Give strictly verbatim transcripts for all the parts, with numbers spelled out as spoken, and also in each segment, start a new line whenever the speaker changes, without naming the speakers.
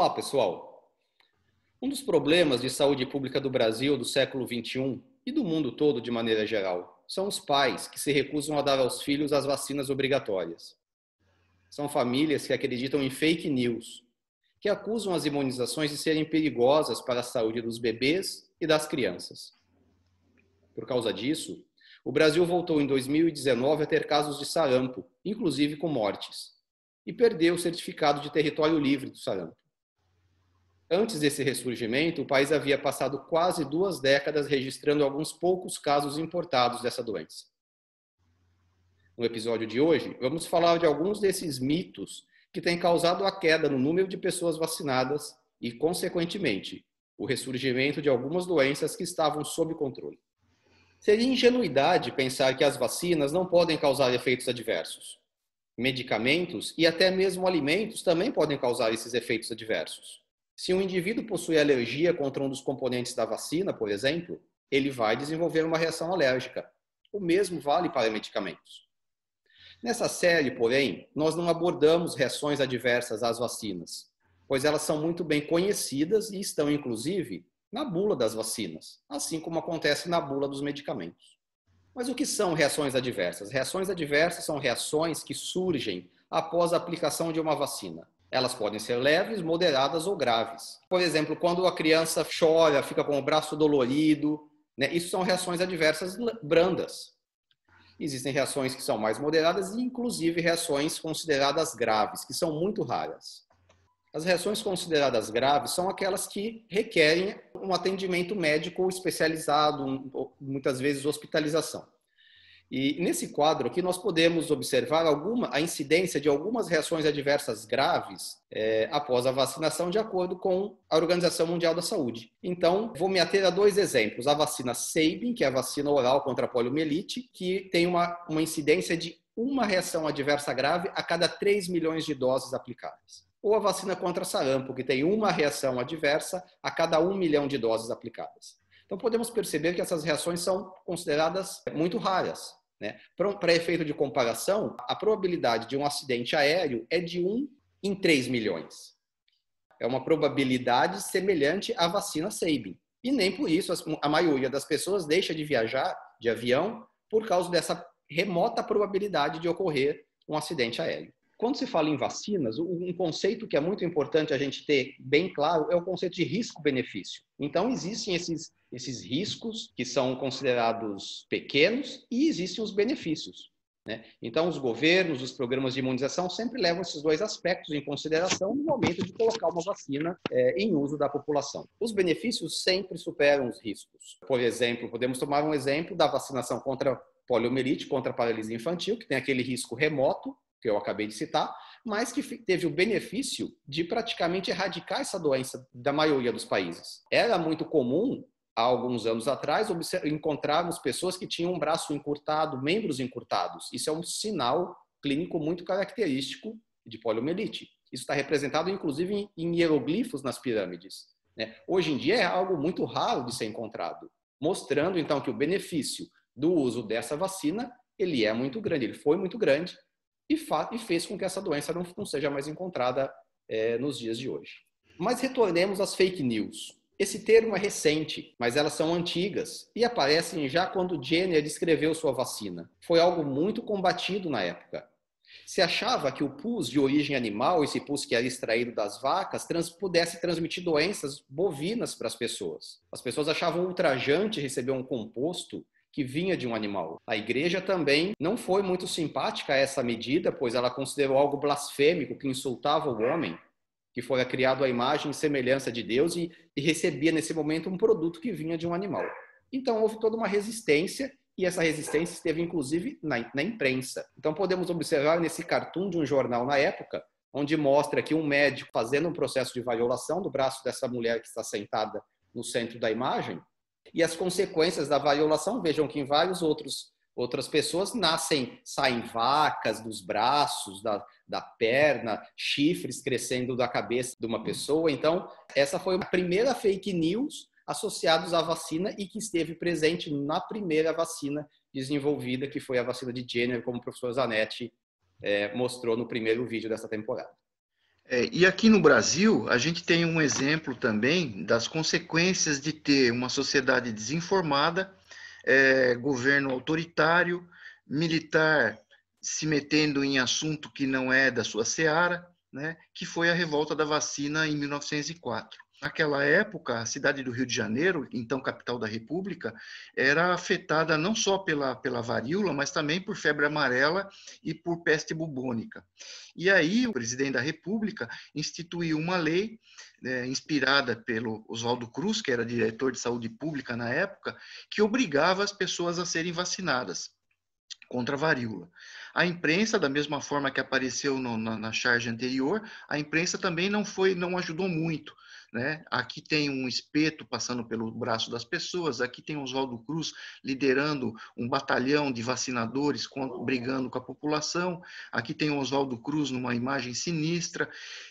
Olá, pessoal! Um dos problemas de saúde pública do Brasil do século vinte e um e do mundo todo de maneira geral são os pais que se recusam a dar aos filhos as vacinas obrigatórias. São famílias que acreditam em fake news, que acusam as imunizações de serem perigosas para a saúde dos bebês e das crianças. Por causa disso, o Brasil voltou em dois mil e dezenove a ter casos de sarampo, inclusive com mortes, e perdeu o certificado de território livre do sarampo. Antes desse ressurgimento, o país havia passado quase duas décadas registrando alguns poucos casos importados dessa doença. No episódio de hoje, vamos falar de alguns desses mitos que têm causado a queda no número de pessoas vacinadas e, consequentemente, o ressurgimento de algumas doenças que estavam sob controle. Seria ingenuidade pensar que as vacinas não podem causar efeitos adversos. Medicamentos e até mesmo alimentos também podem causar esses efeitos adversos. Se um indivíduo possui alergia contra um dos componentes da vacina, por exemplo, ele vai desenvolver uma reação alérgica. O mesmo vale para medicamentos. Nessa série, porém, nós não abordamos reações adversas às vacinas, pois elas são muito bem conhecidas e estão, inclusive, na bula das vacinas, assim como acontece na bula dos medicamentos. Mas o que são reações adversas? Reações adversas são reações que surgem após a aplicação de uma vacina. Elas podem ser leves, moderadas ou graves. Por exemplo, quando a criança chora, fica com o braço dolorido, né? Isso são reações adversas brandas. Existem reações que são mais moderadas e, inclusive, reações consideradas graves, que são muito raras. As reações consideradas graves são aquelas que requerem um atendimento médico especializado, muitas vezes hospitalização. E nesse quadro aqui nós podemos observar alguma, a incidência de algumas reações adversas graves é, após a vacinação, de acordo com a Organização Mundial da Saúde. Então, vou me ater a dois exemplos. A vacina Sabin, que é a vacina oral contra a poliomielite, que tem uma, uma incidência de uma reação adversa grave a cada três milhões de doses aplicadas. Ou a vacina contra sarampo, que tem uma reação adversa a cada um milhão de doses aplicadas. Então, podemos perceber que essas reações são consideradas muito raras, né? Para efeito de comparação, a probabilidade de um acidente aéreo é de um em três milhões. É uma probabilidade semelhante à vacina Sabin. E nem por isso a maioria das pessoas deixa de viajar de avião por causa dessa remota probabilidade de ocorrer um acidente aéreo. Quando se fala em vacinas, um conceito que é muito importante a gente ter bem claro é o conceito de risco-benefício. Então, existem esses, esses riscos que são considerados pequenos e existem os benefícios, né? Então, os governos, os programas de imunização sempre levam esses dois aspectos em consideração no momento de colocar uma vacina é, em uso da população. Os benefícios sempre superam os riscos. Por exemplo, podemos tomar um exemplo da vacinação contra poliomielite, contra a paralisia infantil, que tem aquele risco remoto, que eu acabei de citar, mas que teve o benefício de praticamente erradicar essa doença da maioria dos países. Era muito comum, há alguns anos atrás, encontrarmos pessoas que tinham um braço encurtado, membros encurtados. Isso é um sinal clínico muito característico de poliomielite. Isso está representado, inclusive, em hieroglifos nas pirâmides, né? Hoje em dia é algo muito raro de ser encontrado, mostrando, então, que o benefício do uso dessa vacina, ele é muito grande, ele foi muito grande, E, e fez com que essa doença não, não seja mais encontrada é, nos dias de hoje. Mas retornemos às fake news. Esse termo é recente, mas elas são antigas e aparecem já quando Jenner descreveu sua vacina. Foi algo muito combatido na época. Se achava que o pus de origem animal, esse pus que era extraído das vacas, trans, pudesse transmitir doenças bovinas para as pessoas. As pessoas achavam ultrajante receber um composto que vinha de um animal. A igreja também não foi muito simpática a essa medida, pois ela considerou algo blasfêmico, que insultava o homem, que fora criado à imagem e semelhança de Deus e, e recebia nesse momento um produto que vinha de um animal. Então houve toda uma resistência, e essa resistência esteve inclusive na, na imprensa. Então podemos observar nesse cartoon de um jornal na época, onde mostra aqui um médico fazendo um processo de variolação do braço dessa mulher que está sentada no centro da imagem, e as consequências da variolação, vejam que em vários outros outras pessoas nascem, saem vacas dos braços, da, da perna, chifres crescendo da cabeça de uma pessoa. Então, essa foi a primeira fake news associados à vacina e que esteve presente na primeira vacina desenvolvida, que foi a vacina de Jenner, como o professor Zanetti é, mostrou no primeiro vídeo dessa temporada.
É, e aqui no Brasil, a gente tem um exemplo também das consequências de ter uma sociedade desinformada, é, governo autoritário, militar se metendo em assunto que não é da sua seara, né, que foi a revolta da vacina em mil novecentos e quatro. Naquela época, a cidade do Rio de Janeiro, então capital da República, era afetada não só pela, pela varíola, mas também por febre amarela e por peste bubônica. E aí, o presidente da República instituiu uma lei, é, inspirada pelo Oswaldo Cruz, que era diretor de saúde pública na época, que obrigava as pessoas a serem vacinadas contra a varíola. A imprensa, da mesma forma que apareceu no, na, na charge anterior, a imprensa também não foi, não ajudou muito. Né? Aqui tem um espeto passando pelo braço das pessoas, aqui tem Oswaldo Cruz liderando um batalhão de vacinadores brigando com a população, aqui tem Oswaldo Cruz numa imagem sinistra,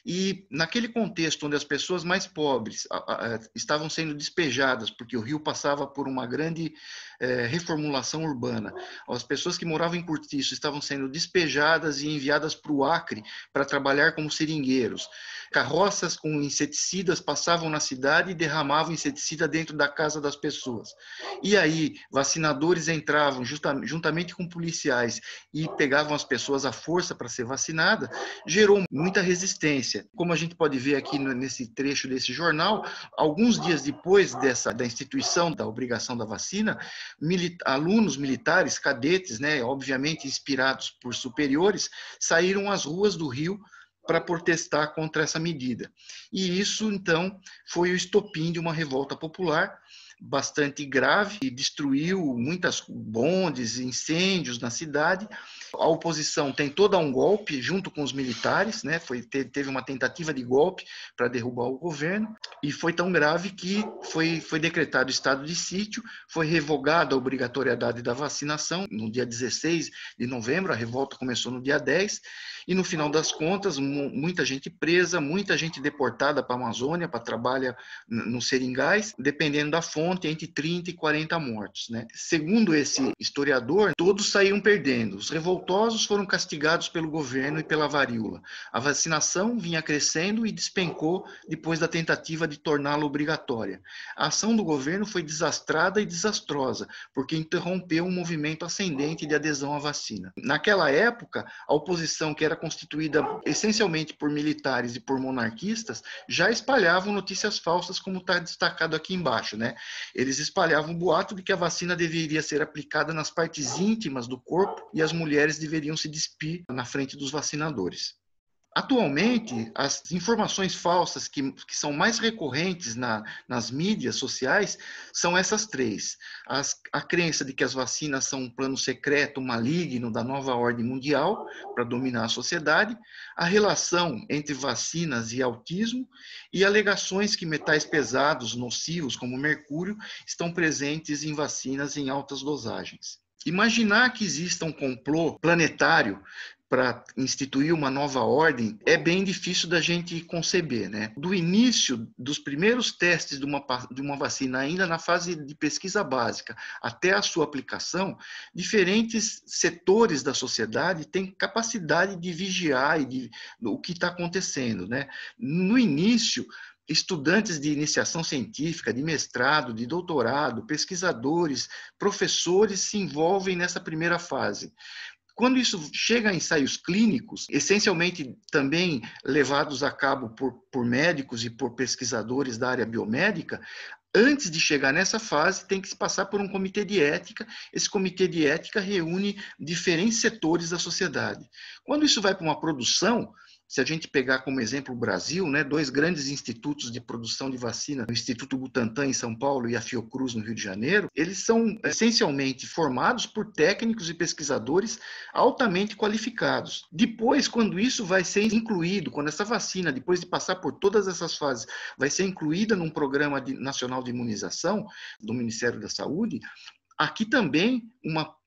e naquele contexto onde as pessoas mais pobres a, a, estavam sendo despejadas, porque o Rio passava por uma grande é, reformulação urbana, as pessoas que moravam em Cortiço estavam sendo despejadas e enviadas para o Acre para trabalhar como seringueiros. Carroças com inseticidas passavam na cidade e derramavam inseticida dentro da casa das pessoas. E aí, vacinadores entravam juntamente com policiais e pegavam as pessoas à força para ser vacinada, gerou muita resistência. Como a gente pode ver aqui nesse trecho desse jornal, alguns dias depois dessa, da instituição da obrigação da vacina, mili- alunos militares, cadetes, né, obviamente inspirados por superiores, saíram às ruas do Rio para protestar contra essa medida. E isso, então, foi o estopim de uma revolta popular bastante grave, e destruiu muitas bondes, incêndios na cidade. A oposição tentou dar um golpe junto com os militares, né? Foi, teve uma tentativa de golpe para derrubar o governo, e foi tão grave que foi, foi decretado estado de sítio, foi revogada a obrigatoriedade da vacinação no dia dezesseis de novembro, a revolta começou no dia dez, e no final das contas, muita gente presa, muita gente deportada para a Amazônia, para trabalhar nos seringais, dependendo da fonte, entre trinta e quarenta mortos. Né? Segundo esse historiador, todos saíram perdendo. Os revoltosos foram castigados pelo governo e pela varíola. A vacinação vinha crescendo e despencou depois da tentativa de torná-la obrigatória. A ação do governo foi desastrada e desastrosa, porque interrompeu um movimento ascendente de adesão à vacina. Naquela época, a oposição, que era constituída essencialmente por militares e por monarquistas, já espalhavam notícias falsas, como está destacado aqui embaixo, né? Eles espalhavam o boato de que a vacina deveria ser aplicada nas partes íntimas do corpo e as mulheres deveriam se despir na frente dos vacinadores. Atualmente, as informações falsas que, que são mais recorrentes na, nas mídias sociais são essas três. As, a crença de que as vacinas são um plano secreto, maligno da nova ordem mundial para dominar a sociedade, a relação entre vacinas e autismo e alegações que metais pesados, nocivos, como mercúrio, estão presentes em vacinas em altas dosagens. Imaginar que exista um complô planetário para instituir uma nova ordem é bem difícil da gente conceber, né? Do início dos primeiros testes de uma, de uma vacina, ainda na fase de pesquisa básica, até a sua aplicação, diferentes setores da sociedade têm capacidade de vigiar e de, o que está acontecendo, né? No início, estudantes de iniciação científica, de mestrado, de doutorado, pesquisadores, professores se envolvem nessa primeira fase. Quando isso chega a ensaios clínicos, essencialmente também levados a cabo por, por médicos e por pesquisadores da área biomédica, antes de chegar nessa fase, tem que se passar por um comitê de ética. Esse comitê de ética reúne diferentes setores da sociedade. Quando isso vai para uma produção, se a gente pegar como exemplo o Brasil, né, dois grandes institutos de produção de vacina, o Instituto Butantan em São Paulo e a Fiocruz no Rio de Janeiro, eles são essencialmente formados por técnicos e pesquisadores altamente qualificados. Depois, quando isso vai ser incluído, quando essa vacina, depois de passar por todas essas fases, vai ser incluída num programa de, nacional de imunização do Ministério da Saúde, aqui também uma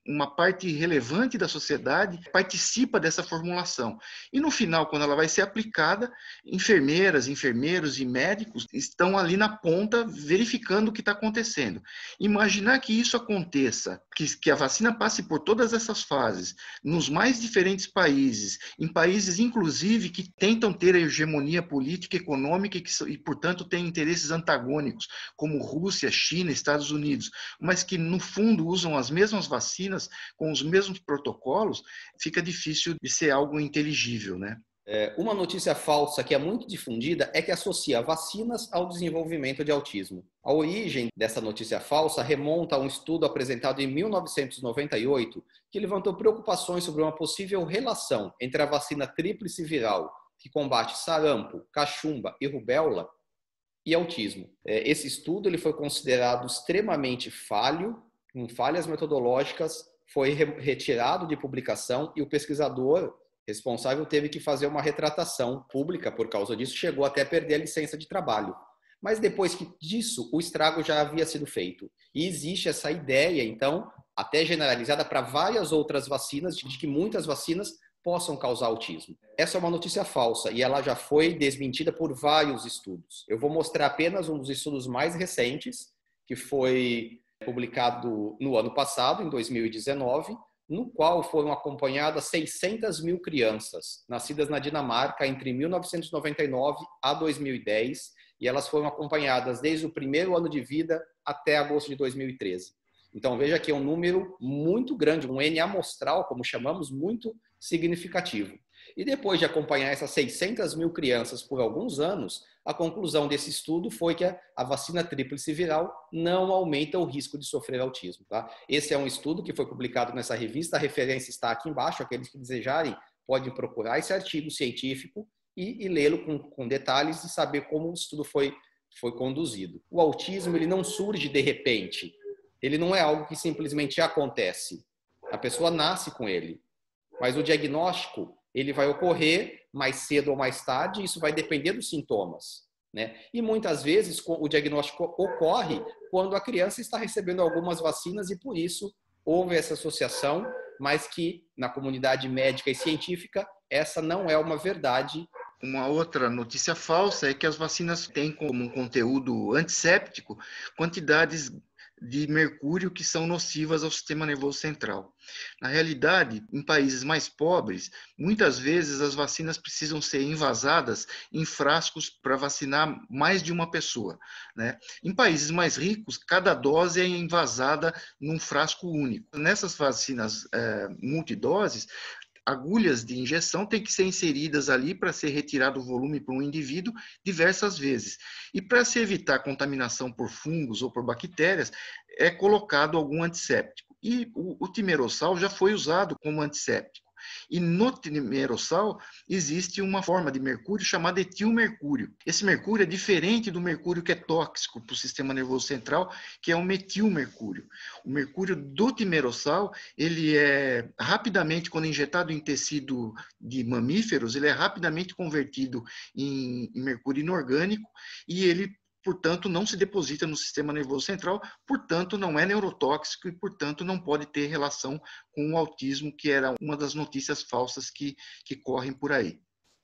uma parte relevante da sociedade participa dessa formulação. E no final, quando ela vai ser aplicada, enfermeiras, enfermeiros e médicos estão ali na ponta verificando o que está acontecendo. Imaginar que isso aconteça, que, que a vacina passe por todas essas fases, nos mais diferentes países, em países, inclusive, que tentam ter a hegemonia política e econômica e, que, e portanto, têm interesses antagônicos, como Rússia, China, Estados Unidos, mas que, no fundo, usam as mesmas vacinas, com os mesmos protocolos, fica difícil de ser algo inteligível, né?
É, uma notícia falsa que é muito difundida é que associa vacinas ao desenvolvimento de autismo. A origem dessa notícia falsa remonta a um estudo apresentado em mil novecentos e noventa e oito que levantou preocupações sobre uma possível relação entre a vacina tríplice viral, que combate sarampo, cachumba e rubéola, e autismo. Esse estudo ele foi considerado extremamente falho, com falhas metodológicas, foi retirado de publicação e o pesquisador responsável teve que fazer uma retratação pública por causa disso, chegou até a perder a licença de trabalho. Mas depois que disso, o estrago já havia sido feito. E existe essa ideia, então, até generalizada para várias outras vacinas, de que muitas vacinas possam causar autismo. Essa é uma notícia falsa e ela já foi desmentida por vários estudos. Eu vou mostrar apenas um dos estudos mais recentes, que foi publicado no ano passado, em dois mil e dezenove, no qual foram acompanhadas seiscentas mil crianças, nascidas na Dinamarca entre mil novecentos e noventa e nove a dois mil e dez, e elas foram acompanhadas desde o primeiro ano de vida até agosto de dois mil e treze. Então, veja que é um número muito grande, um N amostral, como chamamos, muito significativo. E depois de acompanhar essas seiscentas mil crianças por alguns anos, a conclusão desse estudo foi que a vacina tríplice viral não aumenta o risco de sofrer autismo. Tá? Esse é um estudo que foi publicado nessa revista, a referência está aqui embaixo, aqueles que desejarem podem procurar esse artigo científico e, e lê-lo com, com detalhes e saber como o estudo foi, foi conduzido. O autismo ele não surge de repente, ele não é algo que simplesmente acontece. A pessoa nasce com ele, mas o diagnóstico ele vai ocorrer mais cedo ou mais tarde, isso vai depender dos sintomas, né? E muitas vezes o diagnóstico ocorre quando a criança está recebendo algumas vacinas e por isso houve essa associação, mas que na comunidade médica e científica essa não é uma verdade.
Uma outra notícia falsa é que as vacinas têm como um conteúdo antisséptico quantidades de mercúrio que são nocivas ao sistema nervoso central. Na realidade, em países mais pobres, muitas vezes as vacinas precisam ser envasadas em frascos para vacinar mais de uma pessoa, né? Em países mais ricos, cada dose é envasada num frasco único. Nessas vacinas é, multidoses, agulhas de injeção têm que ser inseridas ali para ser retirado o volume para um indivíduo diversas vezes. E para se evitar contaminação por fungos ou por bactérias, é colocado algum antisséptico. E o, o timerossal já foi usado como antisséptico. E no timerossal existe uma forma de mercúrio chamada etilmercúrio. Esse mercúrio é diferente do mercúrio que é tóxico para o sistema nervoso central, que é o metilmercúrio. O mercúrio do timerossal, ele é rapidamente, quando injetado em tecido de mamíferos, ele é rapidamente convertido em, em mercúrio inorgânico e ele portanto, não se deposita no sistema nervoso central, portanto, não é neurotóxico e, portanto, não pode ter relação com o autismo, que era uma das notícias falsas que, que correm por aí.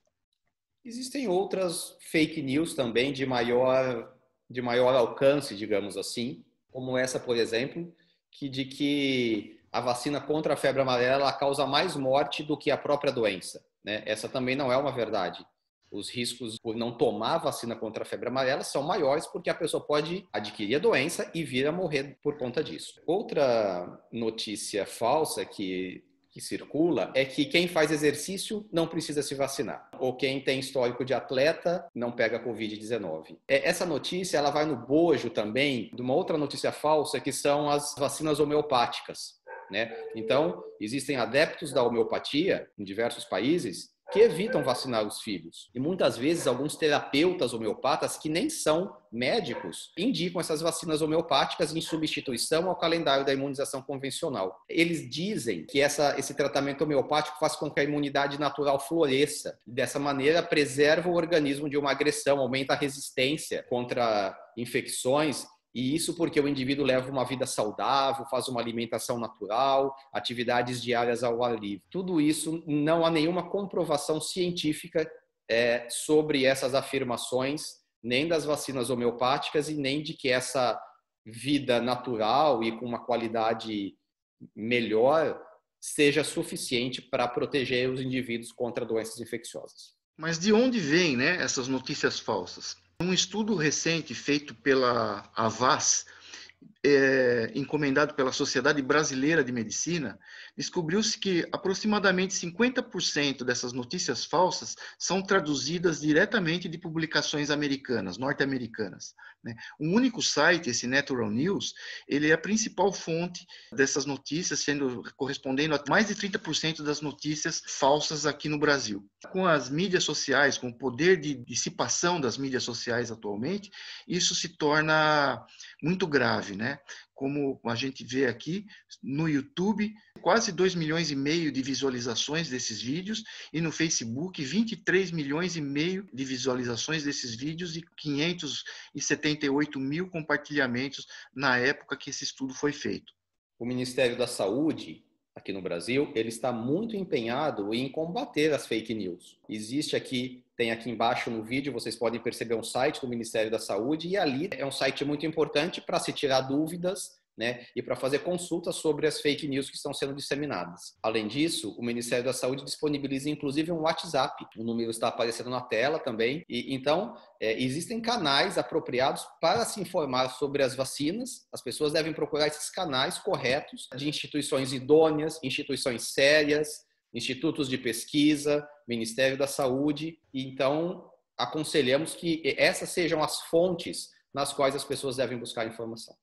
Existem outras fake news também de maior, de maior alcance, digamos assim, como essa, por exemplo, que de que a vacina contra a febre amarela causa mais morte do que a própria doença, né? Essa também não é uma verdade. Os riscos por não tomar a vacina contra a febre amarela são maiores porque a pessoa pode adquirir a doença e vir a morrer por conta disso. Outra notícia falsa que, que circula é que quem faz exercício não precisa se vacinar. Ou quem tem histórico de atleta não pega covid dezenove. Essa notícia ela vai no bojo também de uma outra notícia falsa que são as vacinas homeopáticas, né? Então, existem adeptos da homeopatia em diversos países que evitam vacinar os filhos. E muitas vezes alguns terapeutas homeopatas que nem são médicos indicam essas vacinas homeopáticas em substituição ao calendário da imunização convencional. Eles dizem que essa, esse tratamento homeopático faz com que a imunidade natural floresça. Dessa maneira, preserva o organismo de uma agressão, aumenta a resistência contra infecções E isso porque o indivíduo leva uma vida saudável, faz uma alimentação natural, atividades diárias ao ar livre. Tudo isso, não há nenhuma comprovação científica é, sobre essas afirmações, nem das vacinas homeopáticas e nem de que essa vida natural e com uma qualidade melhor seja suficiente para proteger os indivíduos contra doenças infecciosas.
Mas de onde vêm, né, essas notícias falsas? Um estudo recente feito pela Havas, é, encomendado pela Sociedade Brasileira de Medicina, descobriu-se que aproximadamente cinquenta por cento dessas notícias falsas são traduzidas diretamente de publicações americanas, norte-americanas, né? Um único site, esse Natural News, ele é a principal fonte dessas notícias, sendo correspondendo a mais de trinta por cento das notícias falsas aqui no Brasil. Com as mídias sociais, com o poder de dissipação das mídias sociais atualmente, isso se torna muito grave, né? Como a gente vê aqui no YouTube, quase dois milhões e meio de visualizações desses vídeos, e no Facebook, vinte e três milhões e meio de visualizações desses vídeos e quinhentos e setenta e oito mil compartilhamentos na época que esse estudo foi feito.
O Ministério da Saúde, aqui no Brasil, ele está muito empenhado em combater as fake news. Existe aqui, tem aqui embaixo no vídeo, vocês podem perceber um site do Ministério da Saúde, e ali é um site muito importante para se tirar dúvidas, né, e para fazer consultas sobre as fake news que estão sendo disseminadas. Além disso, o Ministério da Saúde disponibiliza inclusive um WhatsApp. O número está aparecendo na tela também. E, então, é, existem canais apropriados para se informar sobre as vacinas. As pessoas devem procurar esses canais corretos de instituições idôneas, instituições sérias, institutos de pesquisa, Ministério da Saúde. E, então, aconselhamos que essas sejam as fontes nas quais as pessoas devem buscar informação.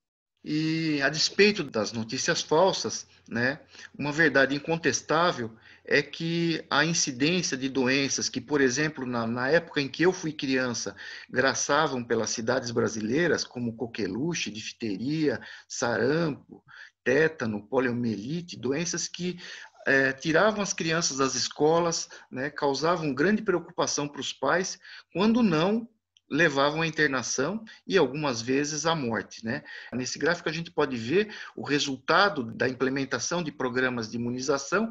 E, a despeito das notícias falsas, né, uma verdade incontestável é que a incidência de doenças que, por exemplo, na, na época em que eu fui criança, graçavam pelas cidades brasileiras, como coqueluche, difteria, sarampo, tétano, poliomielite, doenças que é, tiravam as crianças das escolas, né, causavam grande preocupação para os pais, quando não levavam à internação e algumas vezes à morte, né? Nesse gráfico a gente pode ver o resultado da implementação de programas de imunização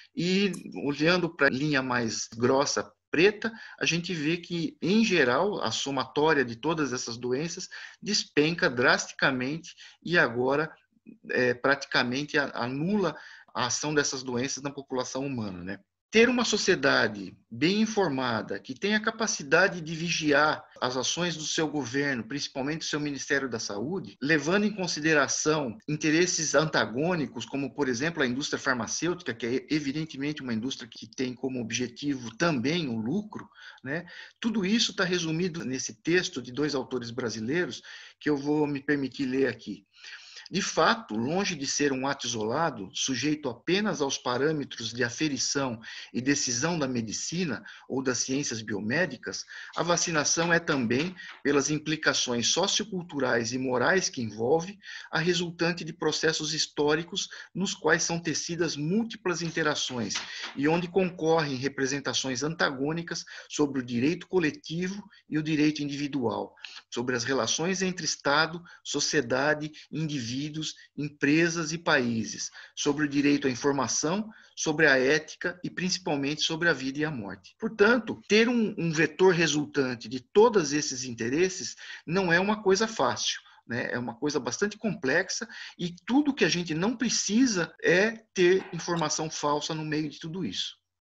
e, olhando para a linha mais grossa, preta, a gente vê que, em geral, a somatória de todas essas doenças despenca drasticamente e agora é, praticamente anula a ação dessas doenças na população humana, né? Ter uma sociedade bem informada, que tenha capacidade de vigiar as ações do seu governo, principalmente do seu Ministério da Saúde, levando em consideração interesses antagônicos, como, por exemplo, a indústria farmacêutica, que é evidentemente uma indústria que tem como objetivo também o lucro, né? Tudo isso está resumido nesse texto de dois autores brasileiros, que eu vou me permitir ler aqui. De fato, longe de ser um ato isolado, sujeito apenas aos parâmetros de aferição e decisão da medicina ou das ciências biomédicas, a vacinação é também, pelas implicações socioculturais e morais que envolve, a resultante de processos históricos nos quais são tecidas múltiplas interações e onde concorrem representações antagônicas sobre o direito coletivo e o direito individual, sobre as relações entre Estado, sociedade e indivíduo, empresas e países, sobre o direito à informação, sobre a ética e principalmente sobre a vida e a morte. Portanto, ter um, um vetor resultante de todos esses interesses não é uma coisa fácil, né? É uma coisa bastante complexa e tudo que a gente não precisa é ter informação falsa no meio de tudo isso.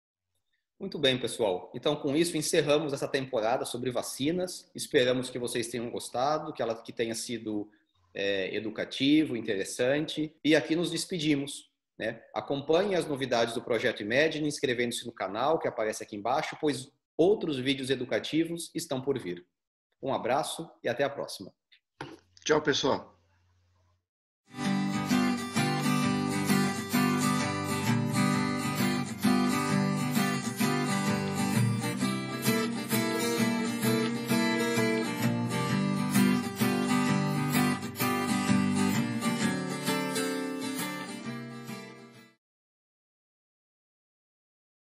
Muito bem, pessoal. Então, com isso, encerramos essa temporada sobre vacinas. Esperamos que vocês tenham gostado, que ela que tenha sido É, educativo, interessante. E aqui nos despedimos, né? Acompanhe as novidades do Projeto Imagine, inscrevendo-se no canal que aparece aqui embaixo, pois outros vídeos educativos estão por vir. Um abraço e até a próxima.
Tchau, pessoal.